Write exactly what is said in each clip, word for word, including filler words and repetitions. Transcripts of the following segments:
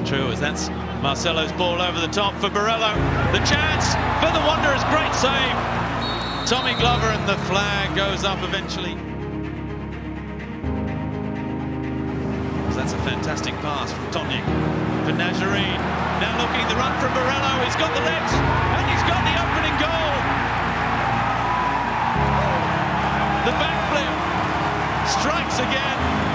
true, as that's Marcelo's ball over the top for Borrello. The chance for the Wanderers, great save. Tommy Glover, and the flag goes up eventually. That's a fantastic pass from Tonic for Najarine. Now looking the run from Borrello. He's got the legs and he's got the opening goal. The backflip strikes again.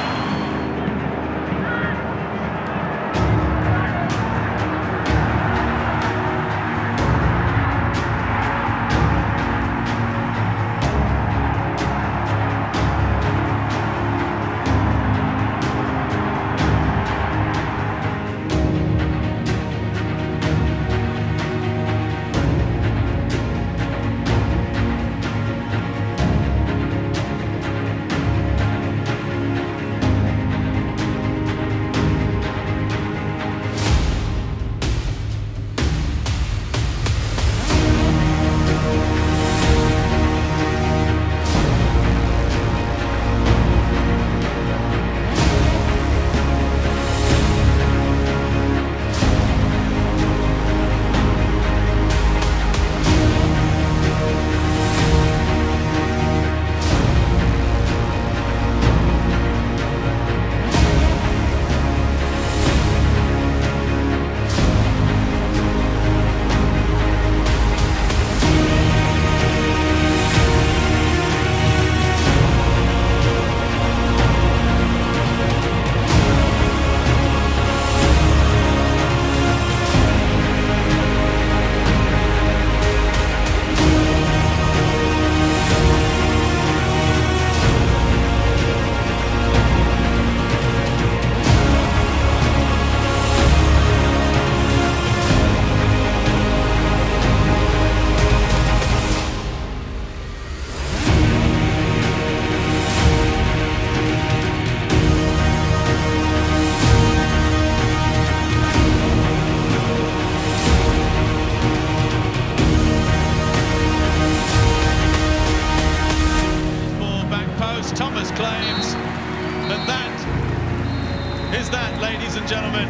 Thomas claims that that is that, ladies and gentlemen.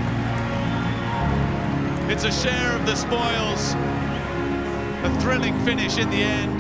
It's a share of the spoils. A thrilling finish in the end.